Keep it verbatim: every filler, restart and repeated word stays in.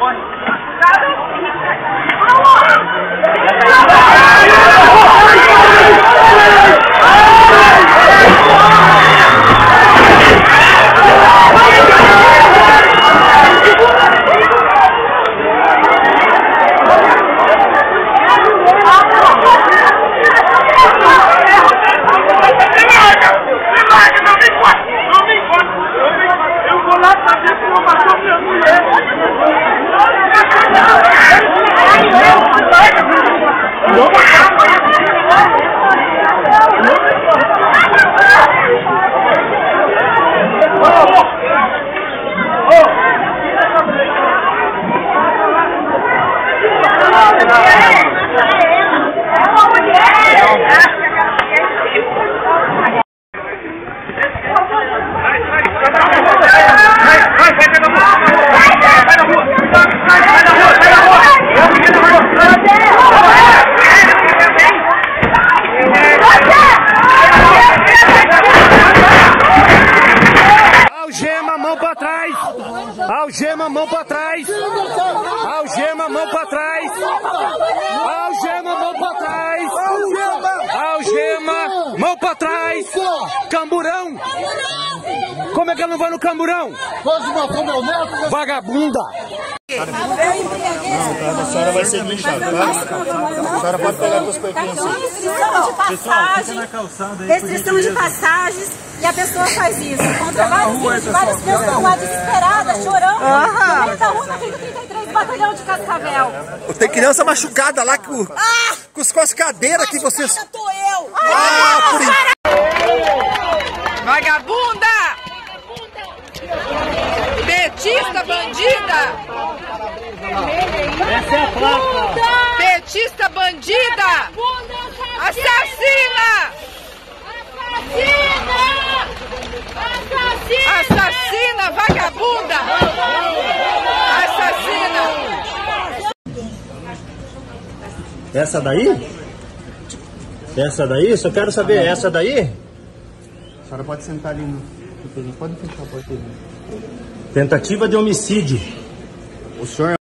Algema, mão pra trás! Algema, mão pra trás! Algema, mão pra trás! Algema, mão pra trás! Algema, mão pra trás! Camburão! Como é que ela não vai no camburão? Vagabunda! Não, a senhora vai ser linchada, tá? A senhora pode pegar com os pequenos assim. Restrição de passagens e a pessoa faz isso. Contra várias, várias pessoas lá desesperadas, chorando. No meio da rua, na frente do trinta e três Batalhão de Cascavel. Tem criança machucada lá com, ah, com, com as cadeiras que vocês... Tô eu! Ah, por... Vagabunda! Petista bandida! Essa é a placa! Petista bandida! Assassina! Assassina! Assassina, vagabunda! Assassina! Essa daí? Essa daí? Só quero saber, essa daí? A senhora pode sentar ali no... Pode fechar a porta aí. Tentativa de homicídio. O senhor